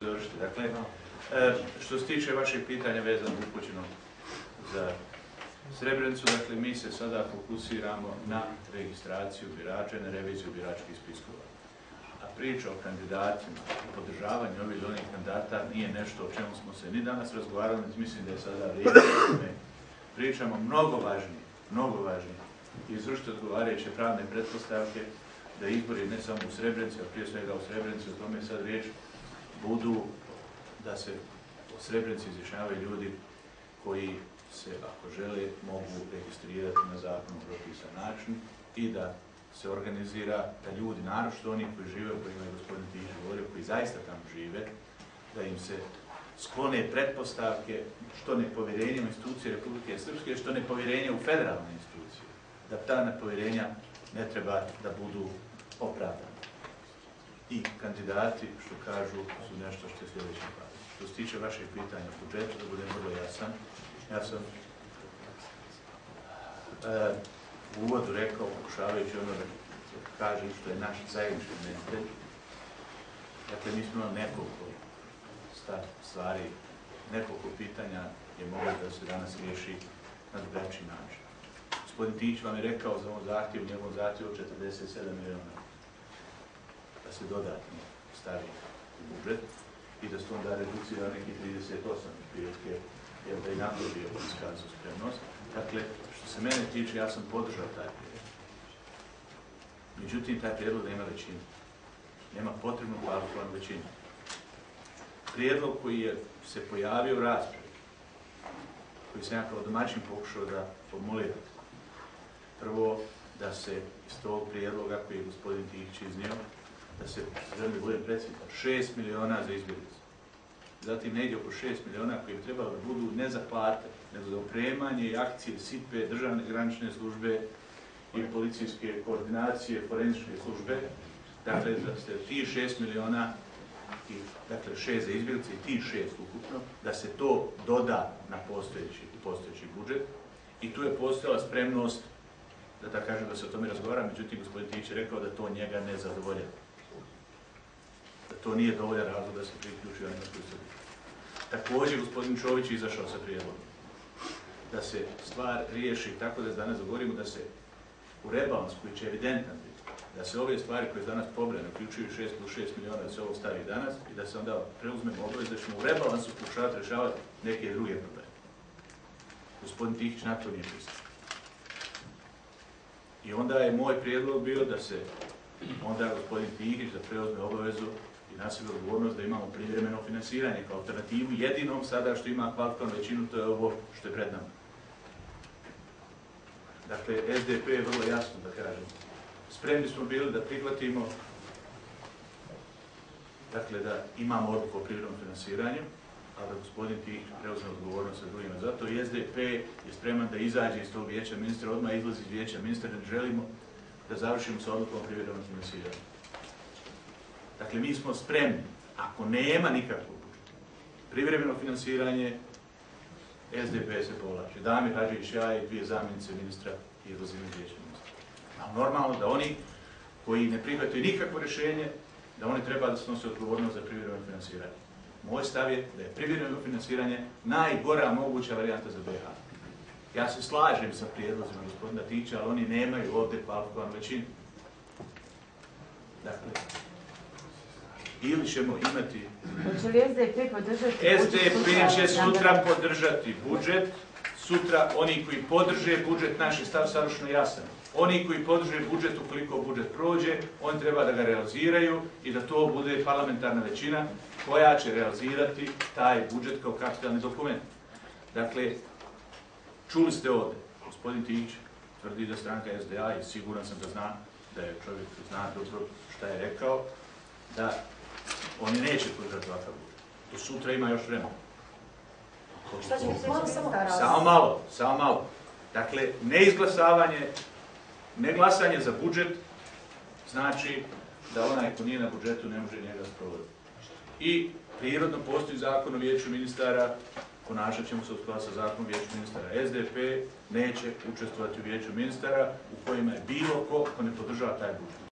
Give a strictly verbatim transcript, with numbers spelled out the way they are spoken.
završiti. Dakle, što se tiče vašeg pitanja vezano upućeno za Srebrenicu, dakle, mi se sada fokusiramo na registraciju birača, na reviziju biračkih spiskova. A priča o kandidatima, o podržavanju ovih onih kandidata nije nešto o čemu smo se ni danas razgovarali, mislim da je sada vrijeme. Pričamo mnogo važnije, mnogo važnije i izvršiti odgovarajuće pravne pretpostavke da izbori ne samo u Srebrenici, a prije svega u Srebrenici, o tome je sad riječ, budu da se u Srebrenici izjašnjavaju ljudi koji se, ako žele, mogu registrirati na zakonom propisan način i da se organizira da ljudi, naročito oni koji žive, o kojima je gospodin Tijić govorio, koji zaista tamo žive, da im se sklone pretpostavke što nepovjerenje u institucije Republike Srpske, što nepovjerenje u federalne institucije. Da ta nepovjerenja ne treba da budu opravdane. I kandidati, što kažu, su nešto što je sljedeće faze. Što se tiče vašeg pitanja o budžetu, da budem vrlo jasan, ja sam e, u uvodu rekao, pokušavajući ono da kažem što je naš zajednički mentor. Dakle, mi smo imali nekoliko stvari, nekoliko pitanja je moglo da se danas riješi na drugačiji način. Gospodin Tijić vam je rekao za ovom zahtjevu, njegovom zahtjevu četrdeset sedam miliona da se dodatno stavi u budžet i da se onda reducira neki trideset osam prilike, jer da i napoj bio iskazu spremnost. Dakle, što se mene tiče, ja sam podržao taj prijedlog. Međutim, taj prijedlog nema većinu. Nema potrebnu kvalifikovanu većinu. Prijedlog koji je se pojavio u raspravi, koji sam ja kao domaćin pokušao da formulirati. Prvo, da se iz tog prijedloga koji je gospodin Tijić iznio, da se, želim budem precizniji, šest miliona za izbjeglice. Zatim negdje oko šest miliona koji bi trebalo da budu ne za plate, nego za opremanje i akcije S I P E, državne granične službe i policijske koordinacije, forenzičke službe. Dakle, da se ti šest miliona, i, dakle šest za izbjeglice i ti šest ukupno, da se to doda na postojeći, postojeći budžet. I tu je postojala spremnost, da tako kažem, da se o tome razgovara, međutim, gospodin Tijić je rekao da to njega ne zadovoljava. Da to nije dovoljan razlog da se priključi onima koji su bili. Također, gospodin Čović je izašao sa prijedlogom da se stvar riješi tako da danas govorimo da se u rebalans koji će evidentan biti, da se ove stvari koje danas pobrane, uključuju šest plus šest miliona, da se ovo stavi danas i da se onda preuzmemo obavez da ćemo u rebalansu pokušavati rješavati neke druge probleme. Gospodin Tijić na to nije pristao. I onda je moj prijedlog bio da se onda gospodin Tijić da preuzme obavezu i na sebe odgovornost da imamo privremeno finansiranje kao alternativu jedinom sada što ima kvalifikovanu većinu, to je ovo što je pred nama. Dakle, S D P je vrlo jasno da kažem. Spremni smo bili da prihvatimo, dakle da imamo odluku o privremenom finansiranju, a da gospodin Tijić preuzme odgovornost sa drugima. Zato i S D P je spreman da izađe iz tog vijeća ministra, odmah izlazi iz vijeća ministra, ne želimo da završimo sa odlukom o privremenom finansiranju. Dakle, mi smo spremni, ako nema nikakvog budžeta, privremeno finansiranje, S D P se povlači. Damir Hadžić, ja i dvije zamjenice ministra izlazimo iz vijeća ministra. A normalno da oni koji ne prihvataju nikakvo rješenje, da oni treba da snose odgovornost za privremeno finansiranje. Moj stav je da je privremeno finansiranje najgora moguća varijanta za B iH. Ja se slažem sa prijedlozima gospodina Tijića, ali oni nemaju ovdje kvalifikovanu većinu. Dakle, ili ćemo imati... Hoće li S D P podržati budžet? S D P će sutra podržati budžet. Sutra oni koji podrže budžet, naš je stav savršeno jasan. Oni koji podrže budžet, ukoliko budžet prođe, oni treba da ga realiziraju i da to bude parlamentarna većina koja će realizirati taj budžet kao kapitalni dokument. Dakle, čuli ste ovdje, gospodin Tijić tvrdi da stranka S D A, i siguran sam da zna, da je čovjek zna dobro šta je rekao, da oni neće podržati ovakav budžet. Do sutra ima još vremena. Samo malo, samo malo. Dakle, neizglasavanje, neglasanje za budžet znači da onaj ko nije na budžetu ne može njega sprovoditi. I prirodno postoji zakon o vijeću ministara, ponašat ćemo se u skladu sa zakonom o vijeću ministara. S D P neće učestvovati u vijeću ministara u kojima je bilo ko ko ne podržava taj budžet.